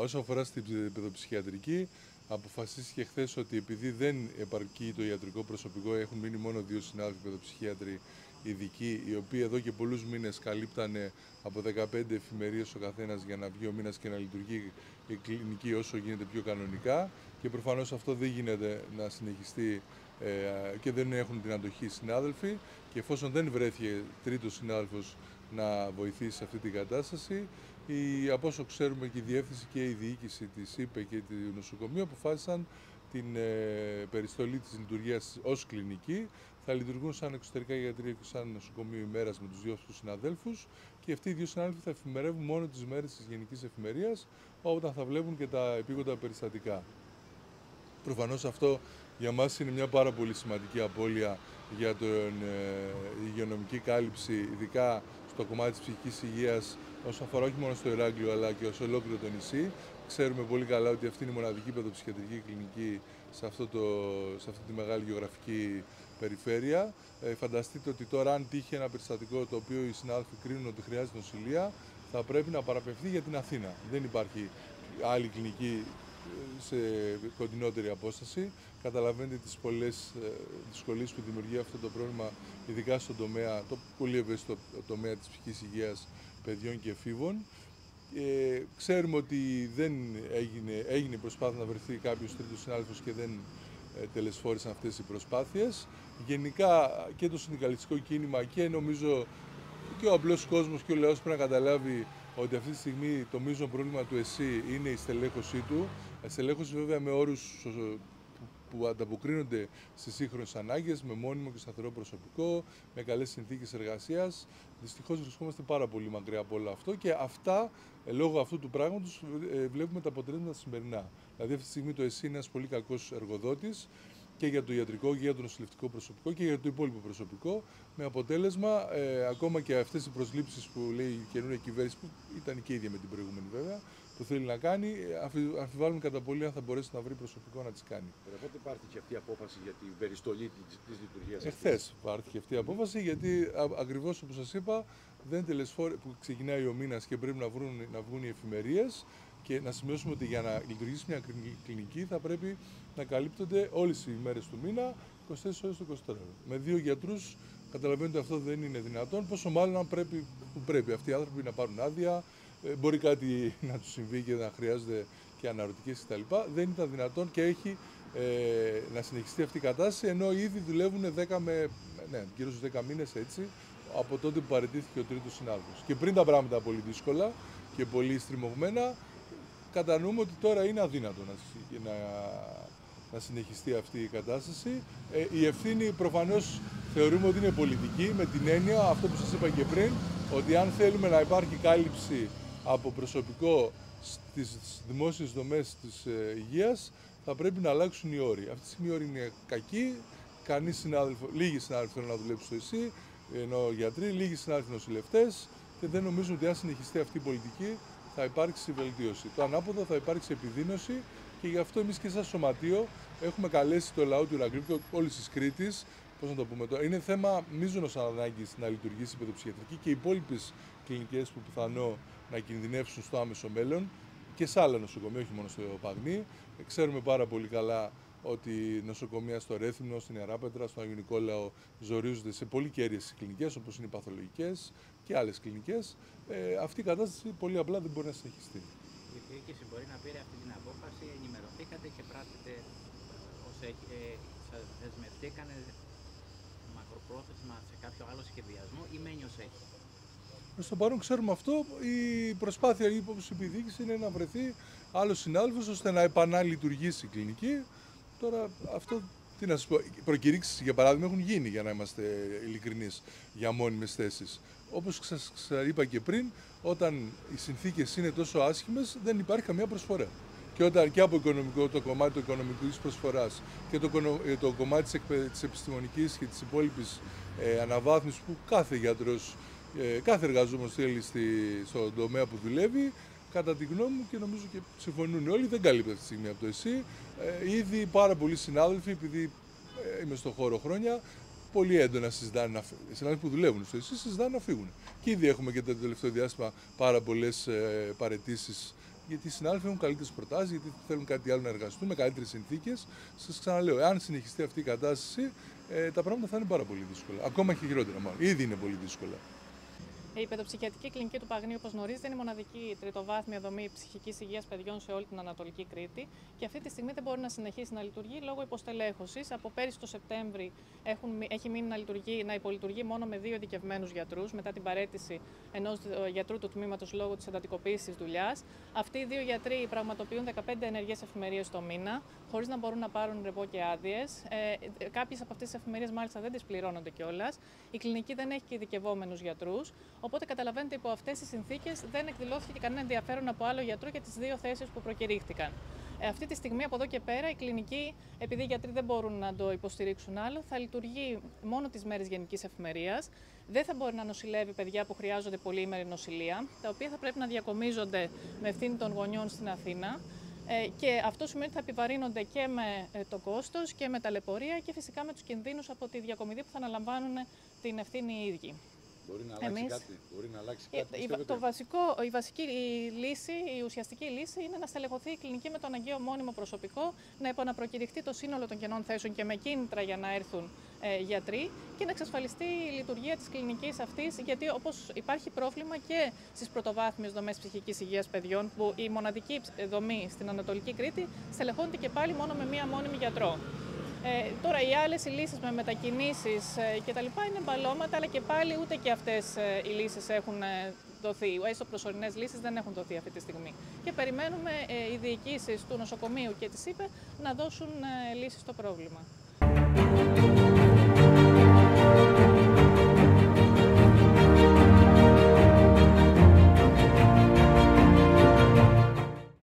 Όσο αφορά στην παιδοψυχιατρική, αποφασίστηκε χθες ότι επειδή δεν επαρκεί το ιατρικό προσωπικό, έχουν μείνει μόνο 2 συνάδελφοι παιδοψυχίατροι ειδικοί, οι οποίοι εδώ και πολλούς μήνες καλύπτανε από 15 εφημερίες ο καθένας για να βγει ο μήνας και να λειτουργεί η κλινική όσο γίνεται πιο κανονικά. Και προφανώς αυτό δεν γίνεται να συνεχιστεί και δεν έχουν την αντοχή οι συνάδελφοι. Και εφόσον δεν βρέθηκε τρίτος συνάδελφος να βοηθήσει σε αυτή την κατάσταση, από όσο ξέρουμε και η διεύθυνση και η διοίκηση της ΥΠΕ και του νοσοκομείου αποφάσισαν την περιστολή της λειτουργίας ως κλινική. Θα λειτουργούν σαν εξωτερικά γιατροί και σαν νοσοκομείο ημέρας με τους 2 αυτούς συναδέλφους, και αυτοί οι 2 συνάδελφοι θα εφημερεύουν μόνο τις μέρες της Γενικής Εφημερίας, όταν θα βλέπουν και τα επίγοντα περιστατικά. Προφανώς αυτό για μας είναι μια πάρα πολύ σημαντική απώλεια για την υγειονομική κάλυψη, ειδικά στο κομμάτι της ψυχικής υγείας, όσον αφορά όχι μόνο στο Ηράκλειο αλλά και σε ολόκληρο το νησί. Ξέρουμε πολύ καλά ότι αυτή είναι η μοναδική παιδοψυχιατρική κλινική σε αυτή τη μεγάλη γεωγραφική περιφέρεια. Φανταστείτε ότι τώρα, αν τύχει ένα περιστατικό το οποίο οι συνάδελφοι κρίνουν ότι χρειάζεται νοσηλεία, θα πρέπει να παραπευθεί για την Αθήνα. Δεν υπάρχει άλλη κλινική σε κοντινότερη απόσταση. Καταλαβαίνετε τις πολλές δυσκολίες που δημιουργεί αυτό το πρόβλημα, ειδικά στον τομέα, το πολύ ευαίσθητο τομέα της ψυχικής υγείας παιδιών και εφήβων. Ξέρουμε ότι δεν έγινε προσπάθεια να βρεθεί κάποιος τρίτος συνάδελφος και δεν τελεσφόρησαν αυτές οι προσπάθειες. Γενικά και το συνδικαλιστικό κίνημα και νομίζω και ο απλός κόσμος και ο λαός πρέπει να καταλάβει ότι αυτή τη στιγμή το μείζον πρόβλημα του ΕΣΥ είναι η στελέχωσή του. Η στελέχωση βέβαια με όρους που ανταποκρίνονται στις σύγχρονες ανάγκες, με μόνιμο και σταθερό προσωπικό, με καλές συνθήκες εργασίας. Δυστυχώς βρισκόμαστε πάρα πολύ μακριά από όλο αυτό, και αυτά, λόγω αυτού του πράγματος, βλέπουμε τα αποτελέσματα σημερινά. Δηλαδή αυτή τη στιγμή το ΕΣΥ είναι ένας πολύ κακός εργοδότης και για το ιατρικό και για το νοσηλευτικό προσωπικό και για το υπόλοιπο προσωπικό, με αποτέλεσμα ακόμα και αυτές οι προσλήψεις που λέει η καινούργια κυβέρνηση, που ήταν και ίδια με την προηγούμενη βέβαια, που θέλει να κάνει, αμφιβάλλουν κατά πολύ αν θα μπορέσει να βρει προσωπικό να τις κάνει. Πότε πάρθηκε αυτή η απόφαση για την περιστολή της λειτουργίας αυτής? Εχθές πάρθηκε αυτή η απόφαση, γιατί ακριβώς όπως σας είπα, που ξεκινάει ο μήνας και πρέπει να βγουν οι εφημερίες, και να σημειώσουμε ότι για να λειτουργήσει μια κλινική θα πρέπει να καλύπτονται όλες οι μέρες του μήνα, 24 ώρες το 24ωρο. Με 2 γιατρούς καταλαβαίνετε ότι αυτό δεν είναι δυνατόν, πόσο μάλλον αν πρέπει αυτοί οι άνθρωποι να πάρουν άδεια, μπορεί κάτι να τους συμβεί και να χρειάζεται και αναρωτικές κτλ. Δεν ήταν δυνατόν και έχει να συνεχιστεί αυτή η κατάσταση, ενώ ήδη δουλεύουν γύρω στους 10 μήνες έτσι, από τότε που παραιτήθηκε ο τρίτος συνάδελφος. Και πριν τα πράγματα πολύ δύσκολα και πολύ στριμωγμένα, κατανοούμε ότι τώρα είναι αδύνατο να συνεχιστεί αυτή η κατάσταση. Η ευθύνη προφανώς θεωρούμε ότι είναι πολιτική, με την έννοια, αυτό που σας είπα και πριν, ότι αν θέλουμε να υπάρχει κάλυψη από προσωπικό στις δημόσιες δομές της υγείας, θα πρέπει να αλλάξουν οι όροι. Αυτή τη στιγμή οι όροι είναι κακοί, λίγοι συνάδελφοι θέλουν να δουλέψουν στο ΕΣΥ, ενώ γιατροί, λίγοι συνάδελφοι νοσηλευτές, και δεν νομίζουν ότι αν συνεχιστεί αυτή η πολιτική θα υπάρξει βελτίωση. Το ανάποδο, θα υπάρξει επιδείνωση, και γι' αυτό εμείς και σαν σωματείο έχουμε καλέσει το λαό του Ηρακλείου και όλης της Κρήτης, πώς να το πούμε τώρα, είναι θέμα μείζωνος ανάγκης να λειτουργήσει η παιδοψυχιατρική και οι υπόλοιπες κλινικές που πιθανό να κινδυνεύσουν στο άμεσο μέλλον, και σε άλλα νοσοκομεία, όχι μόνο στο Παγνί. Ξέρουμε πάρα πολύ καλά ότι νοσοκομεία στο Ρέθυμνο, στην Ιεράπετρα, στον Άγιο Νικόλαο ζορίζονται σε πολύ κέρυες κλινικές, όπως είναι οι παθολογικές και άλλες κλινικές. Αυτή η κατάσταση πολύ απλά δεν μπορεί να συνεχιστεί. Η διοίκηση μπορεί να πήρε αυτή την απόφαση, ενημερωθήκατε και πράττετε όσο δεσμευτήκανε μακροπρόθεσμα σε κάποιο άλλο σχεδιασμό, ή μένει ως έχει? Στο παρόν ξέρουμε αυτό. Η προσπάθεια, όπως είπε η διοίκηση, είναι να βρεθεί άλλος συνάδελφος ώστε να επαναλειτουργήσει η κλινική. Τώρα αυτό, τι να σας πω, προκηρύξεις για παράδειγμα έχουν γίνει, για να είμαστε ειλικρινείς, για μόνιμες θέσεις. Όπως σας είπα και πριν, όταν οι συνθήκες είναι τόσο άσχημες, δεν υπάρχει καμία προσφορά. Και όταν και από το κομμάτι του οικονομικής προσφοράς και το κομμάτι της επιστημονικής και της υπόλοιπης αναβάθμισης που κάθε γιατρός, κάθε εργαζόμενος θέλει στον τομέα που δουλεύει, κατά τη γνώμη μου, και νομίζω και συμφωνούν όλοι, δεν καλύπτει αυτή τη στιγμή από το ΕΣΥ. Ήδη πάρα πολλοί συνάδελφοι, επειδή είμαι στον χώρο χρόνια, πολύ έντονα συζητάνε, οι συνάδελφοι που δουλεύουν στο ΕΣΥ συζητάνε να φύγουν. Και ήδη έχουμε και το τελευταίο διάστημα πάρα πολλές παραιτήσεις γιατί οι συνάδελφοι έχουν καλύτερες προτάσεις, γιατί θέλουν κάτι άλλο να εργαστούν με καλύτερες συνθήκες. Σας ξαναλέω, εάν συνεχιστεί αυτή η κατάσταση, τα πράγματα θα είναι πάρα πολύ δύσκολα. Ακόμα και χειρότερα, μάλλον. Ήδη είναι πολύ δύσκολα. Η παιδοψυχιατρική κλινική του Παγνίου, όπως γνωρίζετε, είναι η μοναδική τριτοβάθμια δομή ψυχικής υγείας παιδιών σε όλη την Ανατολική Κρήτη και αυτή τη στιγμή δεν μπορεί να συνεχίσει να λειτουργεί λόγω υποστελέχωσης. Από πέρυσι το Σεπτέμβρη έχει μείνει να υπολειτουργεί μόνο με 2 ειδικευμένους γιατρούς μετά την παραίτηση ενός γιατρού του τμήματος λόγω της εντατικοποίησης της δουλειάς. Αυτοί οι 2 γιατροί πραγματοποιούν 15 ενεργές εφημερίες το μήνα, χωρίς να μπορούν να πάρουν ρεπό και άδειες. Κάποιες από αυτές τις εφημερίες μάλιστα δεν τις πληρώνονται κιόλας. Η κλινική δεν έχει και ειδικευόμενους γιατρούς. Οπότε καταλαβαίνετε, υπό αυτές τις συνθήκες δεν εκδηλώθηκε κανένα ενδιαφέρον από άλλο γιατρό για τις 2 θέσεις που προκηρύχθηκαν. Αυτή τη στιγμή, από εδώ και πέρα, η κλινική, επειδή οι γιατροί δεν μπορούν να το υποστηρίξουν άλλο, θα λειτουργεί μόνο τις μέρες γενικής εφημερίας. Δεν θα μπορεί να νοσηλεύει παιδιά που χρειάζονται πολυήμερη νοσηλεία, τα οποία θα πρέπει να διακομίζονται με ευθύνη των γονιών στην Αθήνα. Και αυτό σημαίνει ότι θα επιβαρύνονται και με το κόστος και με ταλαιπωρία και φυσικά με τους κινδύνους από τη διακομιδή που θα αναλαμβάνουν την ευθύνη οι ίδιοι. Μπορεί να αλλάξει κάτι. Μπορεί να αλλάξει κάτι. Η ουσιαστική λύση είναι να στελεχωθεί η κλινική με το αναγκαίο μόνιμο προσωπικό, να επαναπροκηρυχτεί το σύνολο των κενών θέσεων και με κίνητρα για να έρθουν γιατροί και να εξασφαλιστεί η λειτουργία της κλινικής αυτής, γιατί όπως υπάρχει πρόβλημα και στις πρωτοβάθμιες δομές ψυχικής υγείας παιδιών, που η μοναδική δομή στην Ανατολική Κρήτη στελεχώνεται και πάλι μόνο με μία μόνιμη γιατρό. Τώρα οι άλλες λύσεις με μετακινήσεις κτλ. Είναι μπαλώματα, αλλά και πάλι ούτε και αυτές οι λύσεις έχουν δοθεί. Έστω προσωρινές λύσεις δεν έχουν δοθεί αυτή τη στιγμή. Και περιμένουμε οι διοικήσεις του νοσοκομείου και της ΥΠΕ να δώσουν λύσεις στο πρόβλημα.